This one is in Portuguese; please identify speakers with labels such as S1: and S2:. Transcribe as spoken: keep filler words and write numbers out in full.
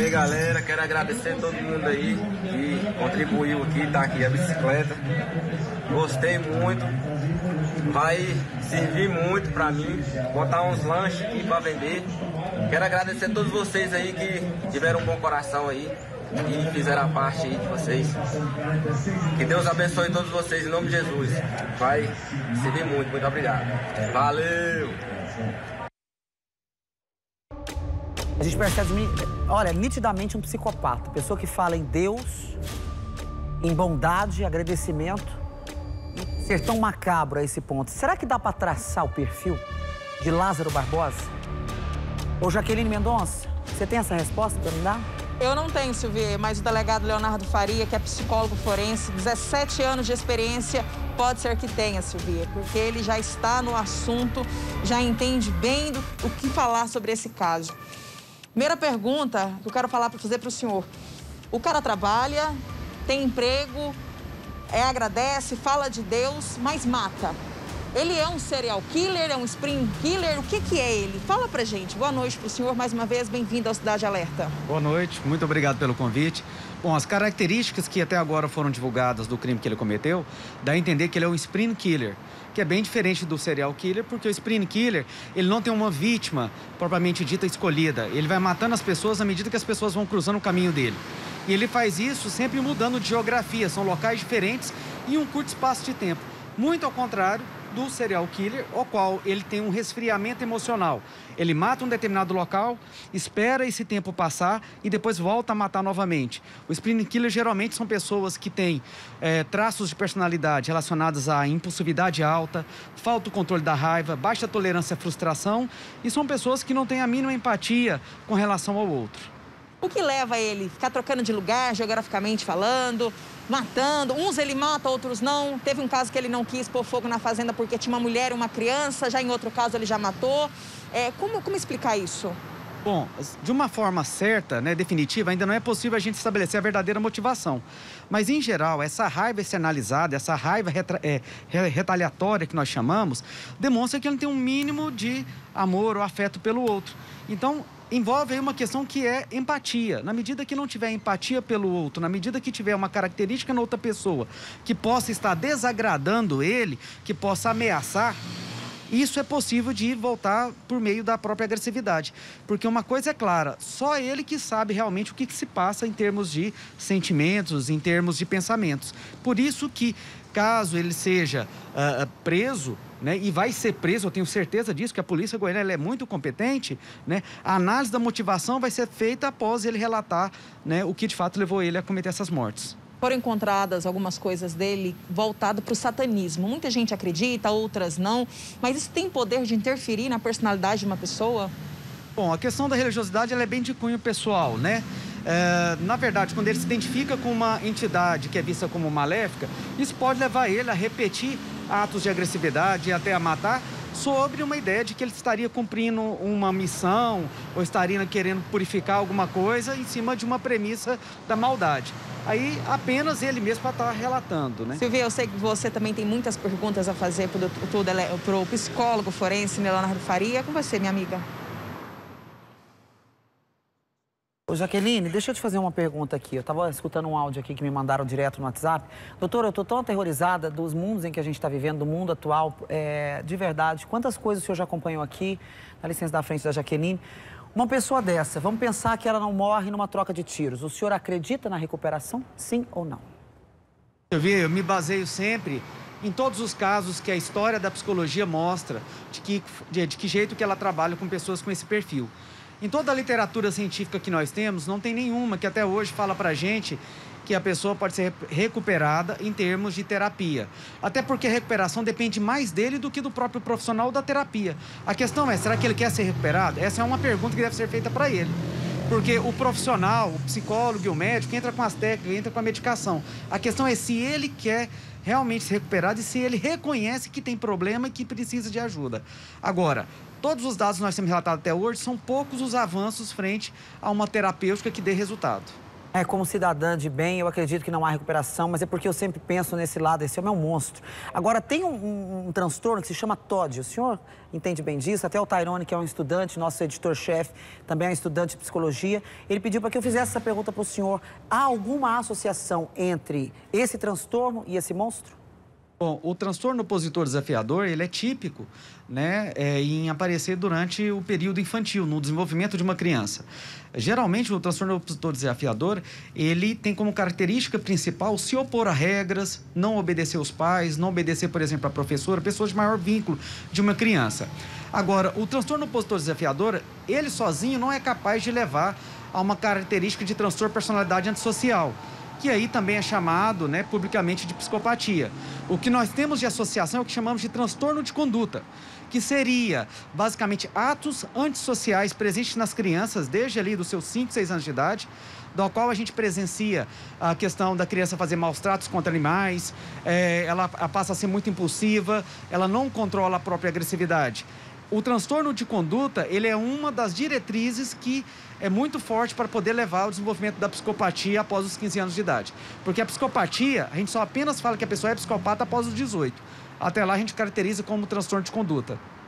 S1: E aí, galera, quero agradecer a todo mundo aí que contribuiu aqui, tá aqui a bicicleta. Gostei muito, vai servir muito pra mim, botar uns lanches aqui pra vender. Quero agradecer a todos vocês aí que tiveram um bom coração aí e fizeram a parte aí de vocês. Que Deus abençoe todos vocês em nome de Jesus. Vai servir muito, muito obrigado. Valeu!
S2: A gente percebe, olha, nitidamente um psicopata. Pessoa que fala em Deus, em bondade, agradecimento. E ser tão macabro a esse ponto. Será que dá para traçar o perfil de Lázaro Barbosa? Ô, Jaqueline Mendonça, você tem essa resposta para me dar?
S3: Eu não tenho, Silvia, mas o delegado Leonardo Faria, que é psicólogo forense, dezessete anos de experiência, pode ser que tenha, Silvia, porque ele já está no assunto, já entende bem do, o que falar sobre esse caso. Primeira pergunta que eu quero falar para fazer para o senhor. O cara trabalha, tem emprego, é, agradece, fala de Deus, mas mata. Ele é um serial killer, é um sprint killer? O que que é ele? Fala pra gente. Boa noite pro senhor, mais uma vez, bem-vindo ao Cidade Alerta.
S4: Boa noite, muito obrigado pelo convite. Bom, as características que até agora foram divulgadas do crime que ele cometeu, dá a entender que ele é um sprint killer, que é bem diferente do serial killer, porque o sprint killer, ele não tem uma vítima propriamente dita escolhida. Ele vai matando as pessoas à medida que as pessoas vão cruzando o caminho dele. E ele faz isso sempre mudando de geografia, são locais diferentes em um curto espaço de tempo. Muito ao contrário do serial killer, o qual ele tem um resfriamento emocional. Ele mata um determinado local, espera esse tempo passar e depois volta a matar novamente. O sprint killer geralmente são pessoas que têm é, traços de personalidade relacionados à impulsividade alta, falta do controle da raiva, baixa tolerância à frustração e são pessoas que não têm a mínima empatia com relação ao outro.
S3: O que leva ele a ficar trocando de lugar, geograficamente falando, matando? Uns ele mata, outros não. Teve um caso que ele não quis pôr fogo na fazenda porque tinha uma mulher e uma criança. Já em outro caso ele já matou. É, como, como explicar isso?
S4: Bom, de uma forma certa, né, definitiva, ainda não é possível a gente estabelecer a verdadeira motivação. Mas, em geral, essa raiva externalizada, essa raiva retra- é, retaliatória que nós chamamos, demonstra que ele não tem um mínimo de amor ou afeto pelo outro. Então, envolve aí uma questão que é empatia. Na medida que não tiver empatia pelo outro, na medida que tiver uma característica na outra pessoa que possa estar desagradando ele, que possa ameaçar, isso é possível de voltar por meio da própria agressividade. Porque uma coisa é clara, só ele que sabe realmente o que, que se passa em termos de sentimentos, em termos de pensamentos. Por isso que, caso ele seja uh, preso, né, e vai ser preso, eu tenho certeza disso, que a polícia goiana ela é muito competente, né, a análise da motivação vai ser feita após ele relatar, né, o que de fato levou ele a cometer essas mortes.
S3: Foram encontradas algumas coisas dele voltado para o satanismo. Muita gente acredita, outras não. Mas isso tem poder de interferir na personalidade de uma pessoa?
S4: Bom, a questão da religiosidade ela é bem de cunho pessoal, né? É, na verdade, quando ele se identifica com uma entidade que é vista como maléfica, isso pode levar ele a repetir atos de agressividade e até a matar, sobre uma ideia de que ele estaria cumprindo uma missão ou estaria querendo purificar alguma coisa em cima de uma premissa da maldade. Aí apenas ele mesmo para estar relatando, né?
S3: Silvia, eu sei que você também tem muitas perguntas a fazer para o psicólogo forense Leonardo Faria. É com você, minha amiga.
S2: Ô, Jaqueline, deixa eu te fazer uma pergunta aqui. Eu estava escutando um áudio aqui que me mandaram direto no WhatsApp. Doutora, eu estou tão aterrorizada dos mundos em que a gente está vivendo, do mundo atual, é, de verdade. Quantas coisas o senhor já acompanhou aqui? Dá licença da frente da Jaqueline. Uma pessoa dessa, vamos pensar que ela não morre numa troca de tiros. O senhor acredita na recuperação? Sim ou não?
S4: Eu vi, eu me baseio sempre em todos os casos que a história da psicologia mostra de que, de, de que jeito que ela trabalha com pessoas com esse perfil. Em toda a literatura científica que nós temos, não tem nenhuma que até hoje fala pra gente que a pessoa pode ser recuperada em termos de terapia. Até porque a recuperação depende mais dele do que do próprio profissional da terapia. A questão é, será que ele quer ser recuperado? Essa é uma pergunta que deve ser feita para ele. Porque o profissional, o psicólogo e o médico entra com as técnicas, entra com a medicação. A questão é se ele quer realmente ser recuperado e se ele reconhece que tem problema e que precisa de ajuda. Agora, todos os dados que nós temos relatado até hoje são poucos os avanços frente a uma terapêutica que dê resultado.
S2: É, como cidadã de bem, eu acredito que não há recuperação, mas é porque eu sempre penso nesse lado, esse homem é um monstro. Agora, tem um, um, um transtorno que se chama T O D. O senhor entende bem disso? Até o Tairone, que é um estudante, nosso editor-chefe, também é um estudante de psicologia, ele pediu para que eu fizesse essa pergunta para o senhor. Há alguma associação entre esse transtorno e esse monstro?
S4: Bom, o transtorno opositor desafiador, ele é típico, né, é, em aparecer durante o período infantil, no desenvolvimento de uma criança. Geralmente, o transtorno opositor desafiador, ele tem como característica principal se opor a regras, não obedecer aos pais, não obedecer, por exemplo, à professora, pessoas de maior vínculo de uma criança. Agora, o transtorno opositor desafiador, ele sozinho não é capaz de levar a uma característica de transtorno de personalidade antissocial, que aí também é chamado, né, publicamente de psicopatia. O que nós temos de associação é o que chamamos de transtorno de conduta, que seria, basicamente, atos antissociais presentes nas crianças desde ali dos seus cinco, seis anos de idade, do qual a gente presencia a questão da criança fazer maus tratos contra animais, é, ela passa a ser muito impulsiva, ela não controla a própria agressividade. O transtorno de conduta, ele é uma das diretrizes que é muito forte para poder levar ao desenvolvimento da psicopatia após os quinze anos de idade. Porque a psicopatia, a gente só apenas fala que a pessoa é psicopata após os dezoito. Até lá a gente caracteriza como transtorno de conduta.